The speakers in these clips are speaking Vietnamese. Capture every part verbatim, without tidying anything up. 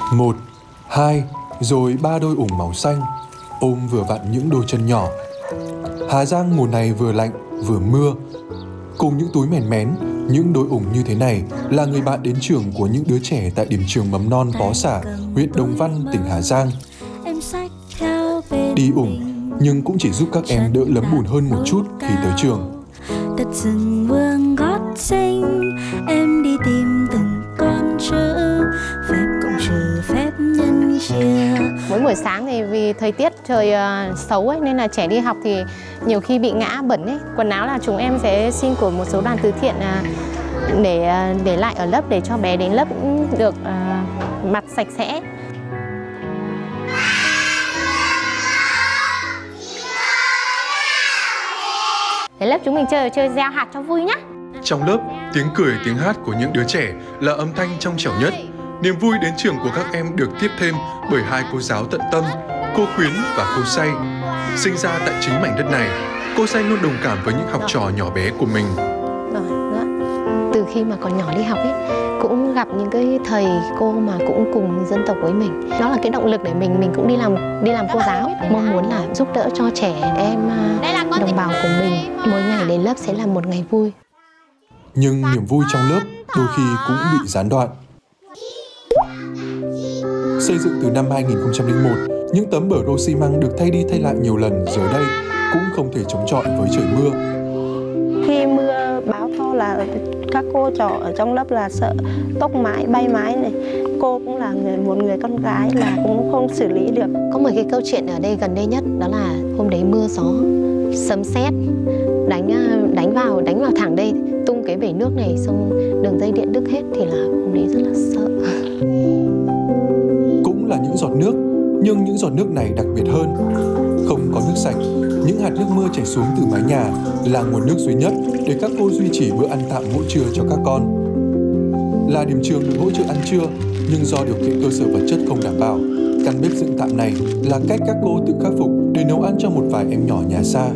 Một, hai, rồi ba đôi ủng màu xanh, ôm vừa vặn những đôi chân nhỏ. Hà Giang mùa này vừa lạnh vừa mưa. Cùng những túi mèn mén, những đôi ủng như thế này là người bạn đến trường của những đứa trẻ tại điểm trường mầm non Pó Xả, huyện Đồng Văn, tỉnh Hà Giang. Đi ủng nhưng cũng chỉ giúp các em đỡ lấm bùn hơn một chút khi tới trường. Đất rừng vương gót xinh, em đi tìm từng con chữ, phép cộng trừ phép nhân chia. Mỗi buổi sáng thì vì thời tiết trời uh, xấu ấy, nên là trẻ đi học thì nhiều khi bị ngã bẩn ấy. Quần áo là chúng em sẽ xin của một số đoàn từ thiện uh, để uh, để lại ở lớp để cho bé đến lớp cũng được uh, mặt sạch sẽ. Đến lớp chúng mình chơi chơi gieo hạt cho vui nhá. Trong lớp, tiếng cười, tiếng hát của những đứa trẻ là âm thanh trong trẻo nhất. Niềm vui đến trường của các em được tiếp thêm bởi hai cô giáo tận tâm, cô Khuyến và cô Say. Sinh ra tại chính mảnh đất này, cô Say luôn đồng cảm với những học trò nhỏ bé của mình. Rồi, nữa. Từ khi mà còn nhỏ đi học ấy, cũng gặp những cái thầy cô mà cũng cùng dân tộc với mình. Đó là cái động lực để mình mình cũng đi làm đi làm cô giáo, mong muốn là giúp đỡ cho trẻ em đồng bào của mình. Mỗi ngày đến lớp sẽ là một ngày vui. Nhưng niềm vui trong lớp đôi khi cũng bị gián đoạn. Xây dựng từ năm hai nghìn không trăm lẻ một, những tấm bờ rô xi măng được thay đi thay lại nhiều lần giờ đây cũng không thể chống chọi với trời mưa. Khi mưa bão to là các cô trò ở trong lớp là sợ tốc mái, bay mái này. Cô cũng là người một người con gái mà cũng không xử lý được. Có một cái câu chuyện ở đây gần đây nhất, đó là hôm đấy mưa gió, sấm sét đánh đánh vào đánh vào thẳng đây, tung cái bể nước này, xong đường dây điện đứt hết thì là hôm đấy rất là sợ. Cũng là những giọt nước, nhưng những giọt nước này đặc biệt hơn. Không có nước sạch, những hạt nước mưa chảy xuống từ mái nhà là nguồn nước duy nhất để các cô duy trì bữa ăn tạm mỗi trưa cho các con. Là điểm trường được hỗ trợ ăn trưa, nhưng do điều kiện cơ sở vật chất không đảm bảo, căn bếp dựng tạm này là cách các cô tự khắc phục để nấu ăn cho một vài em nhỏ nhà xa.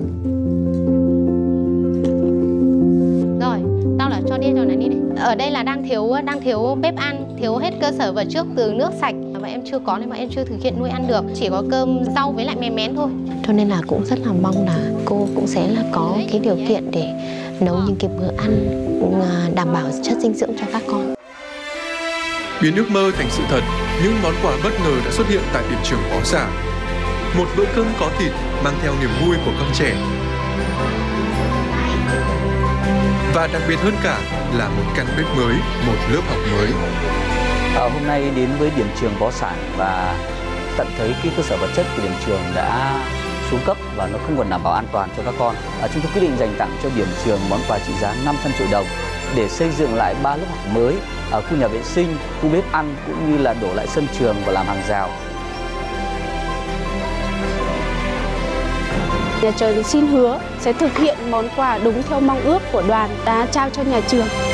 Rồi, tao là cho đi cho này đi này. Ở đây là đang thiếu đang thiếu bếp ăn, thiếu hết cơ sở vật chất từ nước sạch và em chưa có nên mà em chưa thực hiện nuôi ăn được, chỉ có cơm rau với lại mè mén thôi. Cho nên là cũng rất là mong là cô cũng sẽ là có cái điều kiện để nấu những cái bữa ăn đảm bảo chất dinh dưỡng cho các con. Biến ước mơ thành sự thật, những món quà bất ngờ đã xuất hiện tại điểm trường Pó Xả. Một bữa cơm có thịt mang theo niềm vui của con trẻ. Và đặc biệt hơn cả là một căn bếp mới, một lớp học mới. À, hôm nay đến với điểm trường Pó Xả và tận thấy cái cơ sở vật chất của điểm trường đã xuống cấp và nó không còn đảm bảo an toàn cho các con. À, chúng tôi quyết định dành tặng cho điểm trường món quà trị giá năm trăm triệu đồng để xây dựng lại ba lớp học mới ở khu nhà vệ sinh, khu bếp ăn cũng như là đổ lại sân trường và làm hàng rào. Nhà trường xin hứa sẽ thực hiện món quà đúng theo mong ước của đoàn đã trao cho nhà trường.